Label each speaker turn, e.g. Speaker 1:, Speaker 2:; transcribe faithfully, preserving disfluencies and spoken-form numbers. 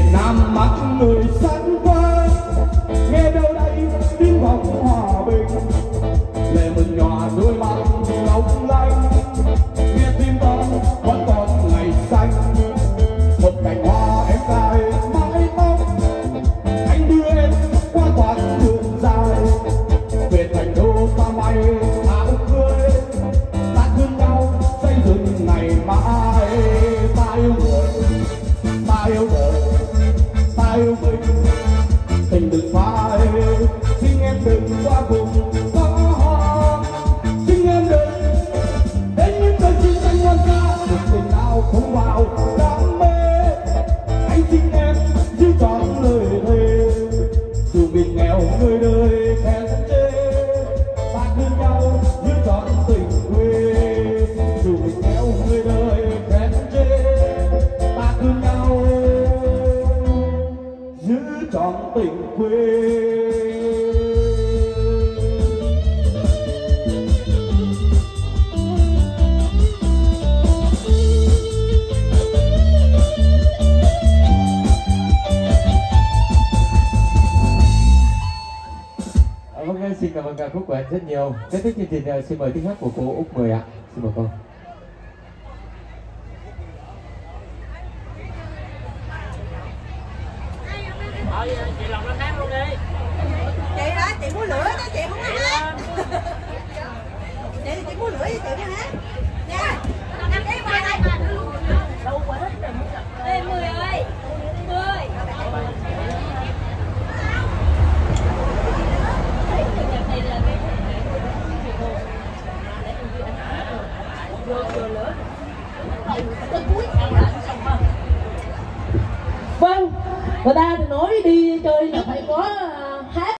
Speaker 1: Nam Bắc người sánh vai, nghe đâu đây tiếng vọng hòa bình, lệ mừng nhòa đôi mắt long lanh, nghe tim con vẫn còn ngày xanh. Một cành hoa em cài mái tóc, anh đưa em qua quãng đường dài, về thành đô ta may áo cưới, ta thương nhau xây dựng ngày mai. Ta yêu người, ta yêu đời, ta yêu mình, tình đừng phai, xin em đừng qua vùng gió hoang, xin em đừng đến những cơn chiến tranh ngoan ca, một tình nào không vào đam mê. Anh xin em giữ trọn lời thề, dù mình nghèo người đời khen chê, ta thương nhau giữ trọn tình quê. Dù mình nghèo người đời khen chê, ta thương nhau giữ trọn tình quê.
Speaker 2: Vâng, xin cảm ơn ca khúc của anh rất nhiều. Kết thúc chương trình, xin mời tiếng hát của cô Úc Mười ạ. Xin mời cô.
Speaker 3: Thôi chị Lòng lên hát luôn đi.
Speaker 4: Chị đó, chị muốn lửa đó, chị không có hát. Chị chị muốn lửa với chị có hát. Nha. Năm cái qua đây mà nó luôn. Đâu quá hết rồi. Ê Mười ơi. Mười.
Speaker 5: Vâng, người ta thì nói đi chơi là phải có hát.